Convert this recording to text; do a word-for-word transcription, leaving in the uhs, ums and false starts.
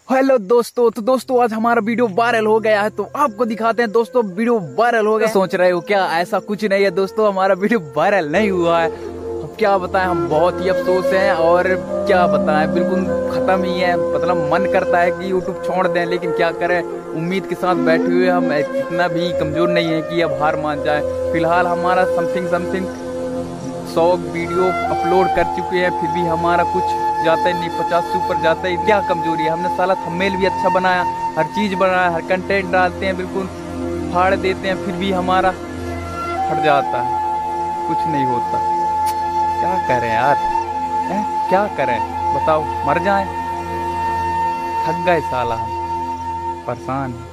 Hello दोस्तों, तो दोस्तों आज हमारा वीडियो वायरल हो गया है, तो आपको दिखाते हैं दोस्तों। वीडियो वायरल हो गया, सोच रहे हो क्या? ऐसा कुछ नहीं है दोस्तों, हमारा वीडियो वायरल नहीं हुआ है। अब क्या बताएं, हम बहुत ही अफसोस हैं और क्या बताएं, बिल्कुल खत्म ही है। मतलब मन करता है कि यूट्यूब छोड़ दें, लेकिन क्या करें, उम्मीद के साथ बैठे हुए हम इतना भी कमजोर नहीं है कि अब हार मान जाए। फिलहाल हमारा समथिंग समथिंग सौ वीडियो अपलोड कर चुके हैं, फिर भी हमारा कुछ जाता ही नहीं, पचास से ऊपर जाता ही। क्या कमजोरी है? हमने साला थंबनेल भी अच्छा बनाया, हर चीज बनाया, हर कंटेंट डालते हैं, बिल्कुल फाड़ देते हैं, फिर भी हमारा हट जाता है, कुछ नहीं होता। क्या करें यार, है? क्या करें बताओ, मर जाएं? थक गए साला, हम परेशान हैं।